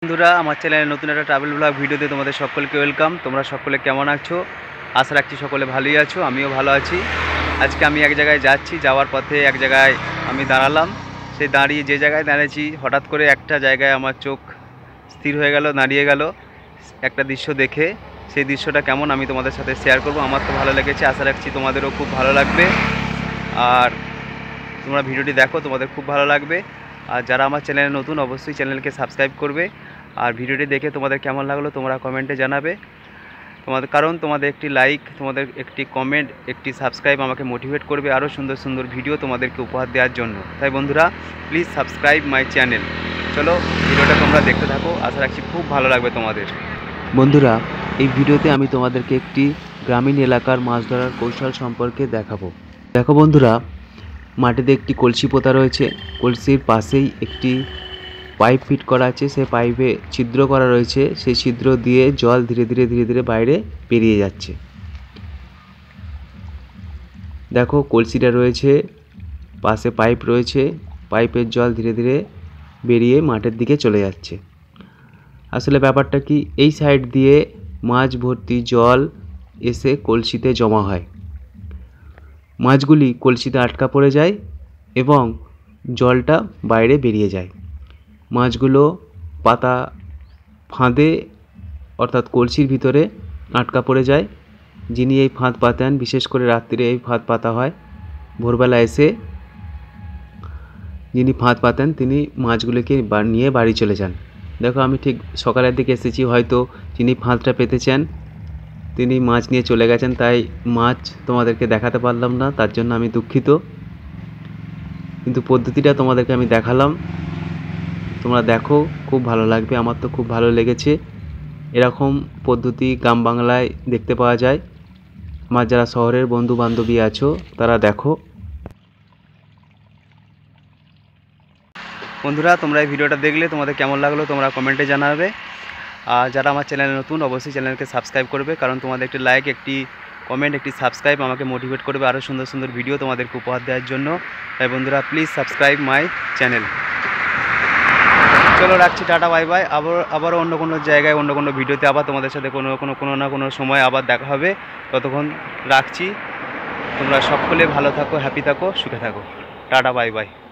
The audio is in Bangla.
বন্ধুরা, আমার চ্যানেলে নতুন একটা ট্রাভেল ব্লগ ভিডিওতে তোমাদের সকলকে ওয়েলকাম। তোমরা সকলে কেমন আছো? আশা রাখছি সকলে ভালোই আছো, আমিও ভালো আছি। আজকে আমি এক জায়গায় যাচ্ছি, যাওয়ার পথে এক জায়গায় আমি দাঁড়ালাম। সেই দাঁড়িয়ে যে জায়গায় দাঁড়িয়েছি, হঠাৎ করে একটা জায়গায় আমার চোখ স্থির হয়ে গেল, দাঁড়িয়ে গেল একটা দৃশ্য দেখে। সেই দৃশ্যটা কেমন আমি তোমাদের সাথে শেয়ার করব। আমার তো ভালো লেগেছে, আশা রাখছি তোমাদেরও খুব ভালো লাগবে। আর তোমরা ভিডিওটি দেখো, তোমাদের খুব ভালো লাগবে। আর যারা আমার চ্যানেলে নতুন, অবশ্যই চ্যানেলকে সাবস্ক্রাইব করবে। আর ভিডিওটি দেখে তোমাদের কেমন লাগলো তোমরা কমেন্টে জানাবে। কারণ তোমাদের একটি লাইক, তোমাদের একটি কমেন্ট, একটি সাবস্ক্রাইব আমাকে মোটিভেট করবে আরও সুন্দর সুন্দর ভিডিও তোমাদেরকে উপহার দেওয়ার জন্য। তাই বন্ধুরা, প্লিজ সাবস্ক্রাইব মাই চ্যানেল। চলো ভিডিওটা তোমরা দেখতে থাকো, আশা রাখছি খুব ভালো লাগবে তোমাদের। বন্ধুরা, এই ভিডিওতে আমি তোমাদেরকে একটি গ্রামীণ এলাকার মাছ ধরার কৌশল সম্পর্কে দেখাবো। দেখো বন্ধুরা, মাটিতে একটি কলসি পোতা রয়েছে। কলসির পাশেই একটি পাইপ ফিট করা আছে। সেই পাইপে ছিদ্র করা রয়েছে। সেই ছিদ্র দিয়ে জল ধীরে ধীরে বাইরে বেরিয়ে যাচ্ছে। দেখো, কলসিটা রয়েছে, পাশে পাইপ রয়েছে। পাইপের জল ধীরে ধীরে বেরিয়ে মাঠের দিকে চলে যাচ্ছে। আসলে ব্যাপারটা কি, এই সাইড দিয়ে মাছ ভর্তি জল এসে কলসিতে জমা হয়। মাছগুলি কলসিতে আটকা পড়ে যায় এবং জলটা বাইরে বেরিয়ে যায়। মাছগুলো পাতা ফাঁদে অর্থাৎ কলসির ভিতরে আটকা পড়ে যায়। যিনি এই ফাঁদ পাতেন, বিশেষ করে রাত্রিরে এই ফাঁদ পাতা হয়। ভোরবেলা এসে যিনি ফাঁদ পাতেন তিনি মাছগুলিকে নিয়ে বাড়ি চলে যান। দেখো, আমি ঠিক সকালের দিকে এসেছি, হয়তো যিনি ফাঁদটা পেতেছেন তিনি মাছ নিয়ে চলে গেছেন, তাই মাছ তোমাদেরকে দেখাতে পারলাম না, তার জন্য আমি দুঃখিত। কিন্তু পদ্ধতিটা তোমাদেরকে আমি দেখালাম, তোমরা দেখো, খুব ভালো লাগবে। আমার তো খুব ভালো লেগেছে। এরকম পদ্ধতি গ্রাম বাংলায় দেখতে পাওয়া যায়। আমার যারা শহরের বন্ধু বান্ধবী আছো তারা দেখো। বন্ধুরা, তোমরা এই ভিডিওটা দেখলে তোমাদের কেমন লাগলো তোমরা কমেন্টে জানাবে। আর যারা আমার চ্যানেলে নতুন, অবশ্যই চ্যানেলকে সাবস্ক্রাইব করবে। কারণ তোমাদের একটি লাইক, একটি কমেন্ট, একটি সাবস্ক্রাইব আমাকে মোটিভেট করবে আরও সুন্দর সুন্দর ভিডিও তোমাদেরকে উপহার দেওয়ার জন্য। তাই বন্ধুরা, প্লিজ সাবস্ক্রাইব মাই চ্যানেল। চলো রাখছি, টাটা, বাই বাই। আবারও অন্য কোনো জায়গায়, অন্য কোনো ভিডিওতে আবার তোমাদের সাথে কোনো না কোনো সময় আবার দেখা হবে। ততক্ষণ রাখছি। তোমরা সকলে ভালো থাকো, হ্যাপি থাকো, সুখে থাকো। Tata, bye by.